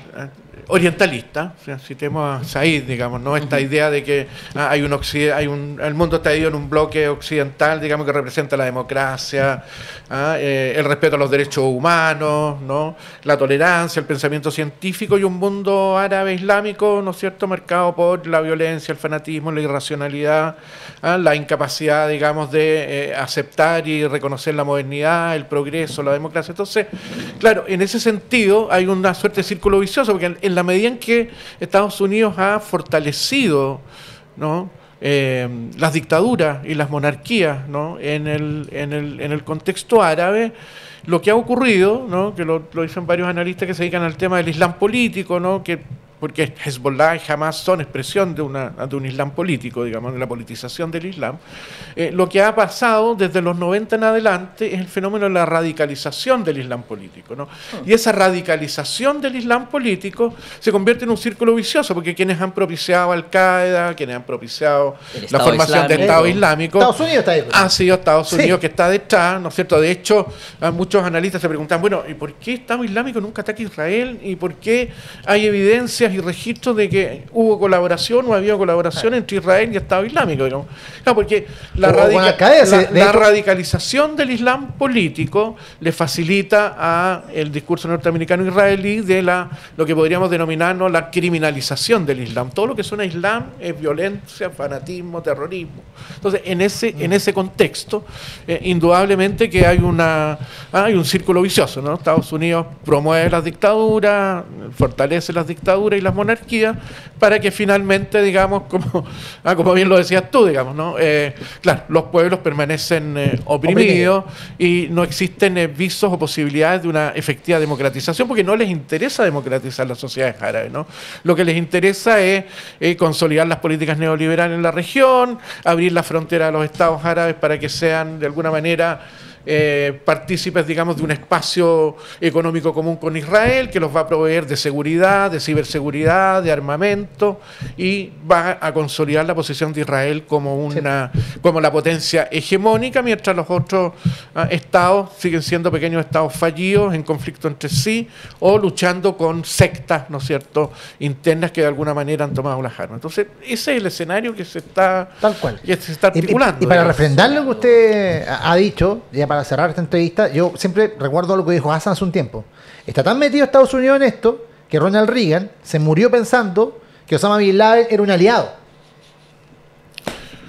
orientalista. O sea, citemos a Said, digamos, ¿no? Esta idea de que ah, hay un occide- hay un el mundo está dividido en un bloque occidental, digamos, que representa la democracia, ah, eh, el respeto a los derechos humanos, ¿no?, la tolerancia, el pensamiento científico, y un mundo árabe islámico, ¿no es cierto?, marcado por la violencia, el fanatismo, la irracionalidad, ah, la incapacidad, digamos, de eh, aceptar y reconocer la modernidad, el progreso, la democracia. Entonces, claro, en ese sentido hay una suerte de círculo vicioso, porque en, en la medida en que Estados Unidos ha fortalecido, ¿no?, eh, las dictaduras y las monarquías, ¿no?, en el, en el, en el contexto árabe, lo que ha ocurrido, ¿no?, que lo, lo dicen varios analistas que se dedican al tema del Islam político, ¿no?, que porque Hezbollah y Hamas son expresión de, una, de un Islam político, digamos, de la politización del Islam. Eh, lo que ha pasado desde los noventa en adelante es el fenómeno de la radicalización del Islam político, ¿no? Y esa radicalización del Islam político se convierte en un círculo vicioso, porque quienes han propiciado Al-Qaeda, quienes han propiciado El la Estado formación del Islámico. Estado Islámico, Estados Unidos está ahí. ha sido Estados Sí. Unidos que está detrás, ¿no es cierto? De hecho, a muchos analistas se preguntan, bueno, ¿y por qué Estado Islámico nunca ataca a Israel? ¿Y por qué hay evidencias y registros de que hubo colaboración o había colaboración entre Israel y Estado Islámico? Digamos? Claro, porque la, O con radica- Al-Qaeda, la- de la hecho- radicalización del Islam político le facilita a el discurso norteamericano-israelí de la lo que podríamos denominarnos la criminalización del Islam. Todo lo que suena a Islam es violencia, fanatismo, terrorismo. Entonces, en ese, en ese contexto, eh, indudablemente que hay una hay un círculo vicioso, ¿no? Estados Unidos promueve las dictaduras, fortalece las dictaduras y las monarquías para que finalmente, digamos, como, ah, como bien lo decías tú, digamos, ¿no? Eh, claro, los pueblos permanecen eh, oprimidos y no existen eh, visos o posibilidades de una efectiva democratización, porque no les interesa democratizar las sociedades árabes, ¿no? Lo que les interesa es eh, consolidar las políticas neoliberales en la región, abrir la frontera a los estados árabes para que sean de alguna manera eh, partícipes, digamos, de un espacio económico común con Israel, que los va a proveer de seguridad, de ciberseguridad, de armamento, y va a consolidar la posición de Israel como una como la potencia hegemónica, mientras los otros ah, estados siguen siendo pequeños estados fallidos en conflicto entre sí o luchando con sectas, ¿no es cierto?, internas que de alguna manera han tomado las armas. Entonces, ese es el escenario que se está, Tal cual. que se está Y- y- articulando. Y, para digamos. refrendar lo que usted ha ha dicho, ya para cerrar esta entrevista, yo siempre recuerdo lo que dijo Hassan hace un tiempo. Está tan metido Estados Unidos en esto que Ronald Reagan se murió pensando que Osama Bin Laden era un aliado.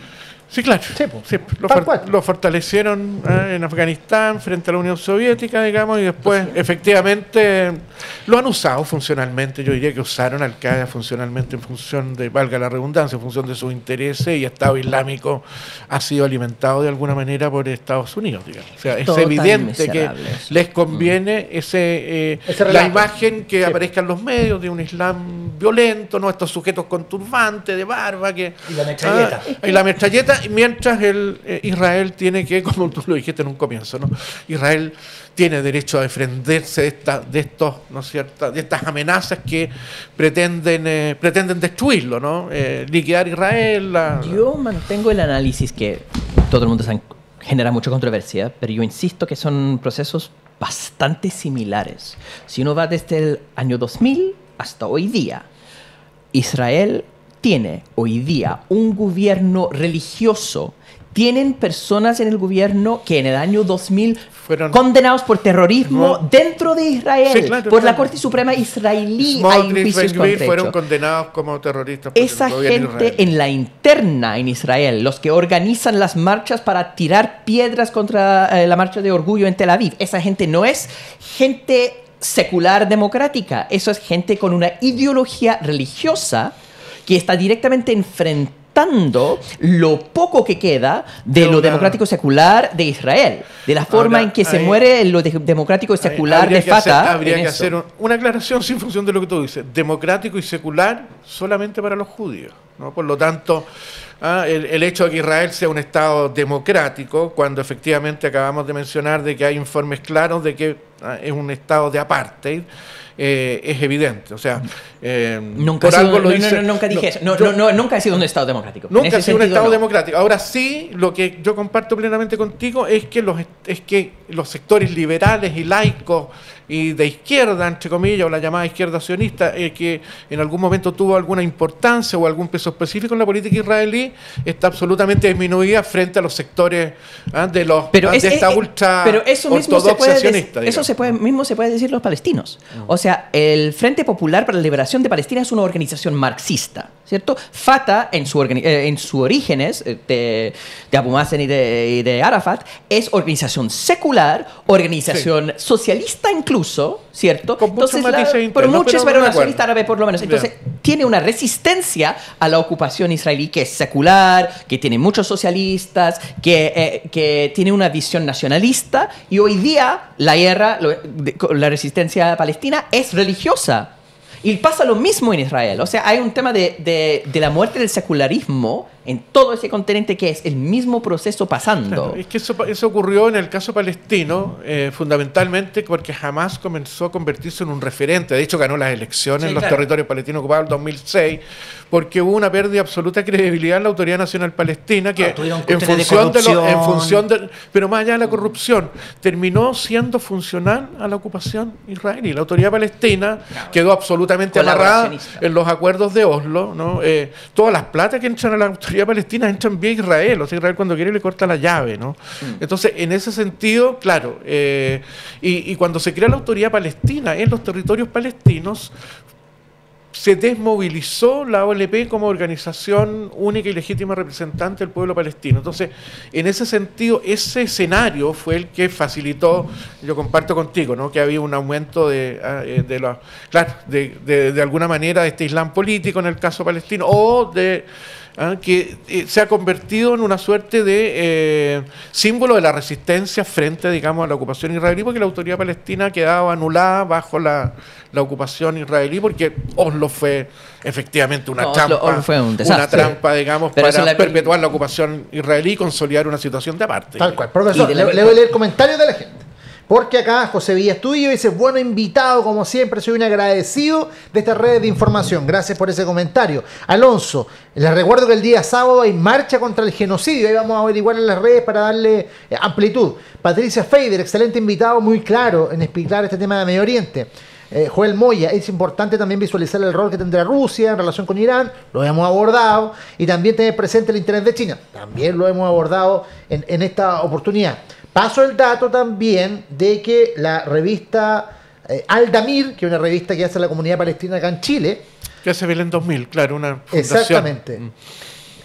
Sí, claro. Sí, pues, Sí, lo, tal for- cual. lo fortalecieron eh, en Afganistán frente a la Unión Soviética, digamos, y después efectivamente lo han usado funcionalmente. Yo diría que usaron Al Qaeda funcionalmente en función de, valga la redundancia, en función de sus intereses, y Estado Islámico ha sido alimentado de alguna manera por Estados Unidos, digamos. O sea, es Todo tan evidente que miserable eso. les conviene ese, eh, Ese la relato. imagen que Sí. aparezca en los medios de un Islam violento, ¿no? Estos sujetos con turbante, de barba, que Y la metralleta. Ah, y la metralleta, mientras el, eh, Israel tiene que, como tú lo dijiste en un comienzo, ¿no? Israel tiene derecho a defenderse de, esta, de estos, ¿no es cierto?, de estas amenazas que pretenden eh, pretenden destruirlo, ¿no? Eh, liquidar Israel. La, Yo mantengo el análisis que todo el mundo sabe, genera mucha controversia, pero yo insisto que son procesos bastante similares. Si uno va desde el año dos mil hasta hoy día, Israel tiene hoy día un gobierno religioso. Tienen personas en el gobierno que en el año dos mil Fueron- condenados por terrorismo No. dentro de Israel. Sí, claro, por la claro. Corte Suprema israelí hay Smotrich, juicios Ben Gvir contra fueron ellos. condenados como terroristas por Esa el gobierno gente israelí. en la interna en Israel, los que organizan las marchas para tirar piedras contra eh, la marcha de orgullo en Tel Aviv, esa gente no es gente secular democrática, eso es gente con una ideología religiosa que está directamente enfrentando lo poco que queda de De lo una- democrático secular de Israel, de la forma Ahora, en que se ahí- muere lo de- democrático y secular Habría de que hacer- Fatah. habría en que eso. hacer un- una aclaración sin función de lo que tú dices. Democrático y secular solamente para los judíos, ¿no? Por lo tanto, ah, el, el hecho de que Israel sea un Estado democrático, cuando efectivamente acabamos de mencionar de que hay informes claros de que ah, es un Estado de apartheid, eh, es evidente. O sea, eh, Nunca, por ha sido- algo lo no, no, dice- no, nunca dije no, eso. No, yo- no, no, nunca ha sido un Estado democrático. En Nunca ese ha sido un sentido, Estado no. democrático. Ahora sí, lo que yo comparto plenamente contigo es que los es que los sectores liberales y laicos y de izquierda, entre comillas, o la llamada izquierda sionista, eh, que en algún momento tuvo alguna importancia o algún peso específico en la política israelí, está absolutamente disminuida frente a los sectores ah, de los Pero, ah, es- de esta es- ultra pero eso mismo se ortodoxia puede dec- sionista. eso digamos. se puede, mismo se puede decir los palestinos. O sea, el Frente Popular para la Liberación de Palestina es una organización marxista, ¿cierto? Fatah, en su, organi- eh, en sus orígenes, eh, de, de Abu Mazen y de, y de Arafat, es organización secular, organización socialista incluso, ¿cierto? Con muchos la- matices por internos, muchos, pero pero de acuerdo. nacionalista árabe por lo menos. Entonces, tiene una resistencia a la ocupación israelí que es secular, que tiene muchos socialistas, que, eh, que tiene una visión nacionalista, y hoy día la guerra, lo- de- con la resistencia palestina es religiosa. Y pasa lo mismo en Israel. O sea, hay un tema de, de- de la muerte del secularismo en todo ese continente que es el mismo proceso pasando. Claro, es que eso, eso ocurrió en el caso palestino, eh, fundamentalmente porque Hamas comenzó a convertirse en un referente. De hecho, ganó las elecciones Sí, en los claro. territorios palestinos ocupados en el dos mil seis, porque hubo una pérdida de absoluta credibilidad en la Autoridad Nacional Palestina, que Ah, tuvieron en cuestiones de función de, lo- en corrupción. función de, pero más allá de la corrupción, terminó siendo funcional a la ocupación israelí. La Autoridad Palestina quedó absolutamente amarrada Colaboracionista. en los acuerdos de Oslo, ¿no? Eh, todas las plata que entran a la Autoridad Palestina entran vía Israel, o sea, Israel cuando quiere le corta la llave, ¿no? Entonces, en ese sentido, claro, eh, y, y cuando se crea la Autoridad Palestina en los territorios palestinos, se desmovilizó la O L P como organización única y legítima representante del pueblo palestino. Entonces, en ese sentido, ese escenario fue el que facilitó, yo comparto contigo, ¿no?, que había un aumento de, ah, eh, de, la, claro, de, de, de alguna manera de este islam político en el caso palestino, o de ah, que eh, se ha convertido en una suerte de eh, símbolo de la resistencia frente, digamos, a la ocupación israelí, porque la autoridad palestina ha quedado anulada bajo la, la ocupación israelí, porque Oslo fue efectivamente una No, Oslo- trampa, Oslo fue un una desastre. trampa, digamos, Pero eso para la- perpetuar la ocupación israelí y consolidar una situación de aparte. Tal cual. Profesor, Y de la- le, le voy a leer comentarios de la gente. Porque acá José Villa Estudio dice, bueno invitado, como siempre, soy un agradecido de estas redes de información. Gracias por ese comentario. Alonso, les recuerdo que el día sábado hay marcha contra el genocidio. Ahí vamos a averiguar en las redes para darle eh, amplitud. Patricia Feider, excelente invitado, muy claro en explicar este tema de Medio Oriente. Eh, Joel Moya, es importante también visualizar el rol que tendrá Rusia en relación con Irán, lo hemos abordado, y también tener presente el interés de China, también lo hemos abordado en, en esta oportunidad. Paso el dato también de que la revista eh, Al-Damir, que es una revista que hace la comunidad palestina acá en Chile, Que hace Belén dos mil, claro, una fundación. exactamente,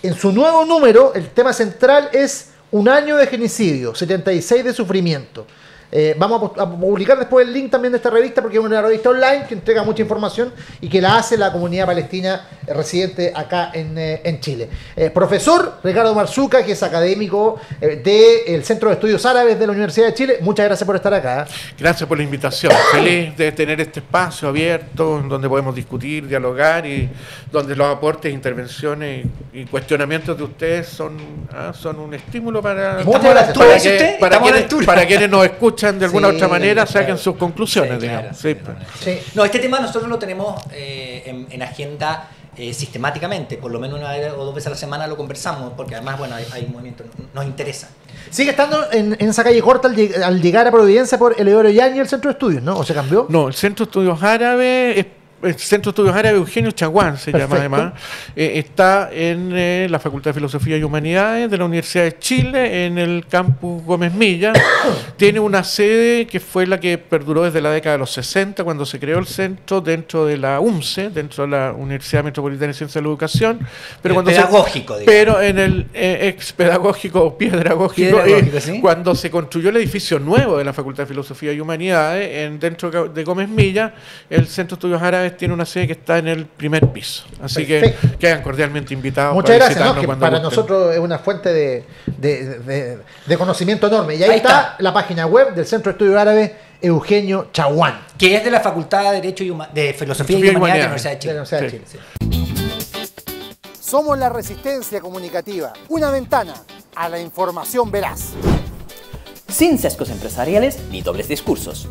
En su nuevo número, el tema central es un año de genocidio, setenta y seis de sufrimiento. Eh, vamos a, a publicar después el link también de esta revista porque es una revista online que entrega mucha información y que la hace la comunidad palestina eh, residente acá en, eh, en Chile. Eh, profesor Ricardo Marzuca, que es académico eh, del Centro de Estudios Árabes de la Universidad de Chile, muchas gracias por estar acá. Gracias por la invitación. Feliz de tener este espacio abierto donde podemos discutir, dialogar y donde los aportes, intervenciones y, y cuestionamientos de ustedes son, ah, son un estímulo para, Muchas para, gracias. para, ¿Dice que- usted? para Estamos a la quienes, altura. para quienes nos escuchan de alguna Sí, otra manera, saquen claro. sus conclusiones, Sí, digamos. claro, Sí, sí, pues. no, no. Sí. No, este tema nosotros lo tenemos eh, en, en agenda eh, sistemáticamente, por lo menos una vez o dos veces a la semana lo conversamos, porque además, bueno, hay, hay movimientos, nos interesa. Sigue estando en, en esa calle corta al, lleg- al llegar a Providencia por Eleodoro Yañez el Centro de Estudios, ¿no? ¿O se cambió? No, el Centro de Estudios Árabes es el Centro de Estudios Árabes Eugenio Chaguán se Perfecto. llama además. Eh, está en eh, la Facultad de Filosofía y Humanidades de la Universidad de Chile, en el campus Gómez Milla. Tiene una sede que fue la que perduró desde la década de los sesenta, cuando se creó el centro dentro de la U M C E, dentro de la Universidad Metropolitana de Ciencias de la Educación. Pero El cuando se- pedagógico, digamos. pero en el eh, ex pedagógico o piedragógico, Piedragógico, eh, ¿sí? cuando se construyó el edificio nuevo de la Facultad de Filosofía y Humanidades, en, dentro de Gómez Milla, el Centro de Estudios Árabes tiene una sede que está en el primer piso. Así Perfecto. que quedan cordialmente invitados. Muchas para gracias, ¿no? visitarnos Que cuando para gusten. nosotros es una fuente de, de- de- de conocimiento enorme. Y ahí, Ahí está, está. la página web del Centro de Estudios Árabes Eugenio Chaguán, Que es de la Facultad de Derecho y Huma- de Filosofía y Filosofía y Humanidades de la Humanidades. Universidad de de la Chile. Universidad de Chile. Somos la resistencia comunicativa, una ventana a la información veraz. Sin sesgos empresariales ni dobles discursos.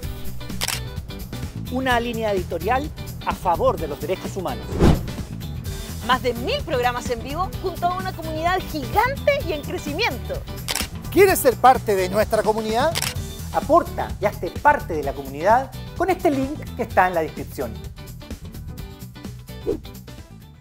Una línea editorial a favor de los derechos humanos. Más de mil programas en vivo junto a una comunidad gigante y en crecimiento. ¿Quieres ser parte de nuestra comunidad? Aporta y hazte parte de la comunidad con este link que está en la descripción.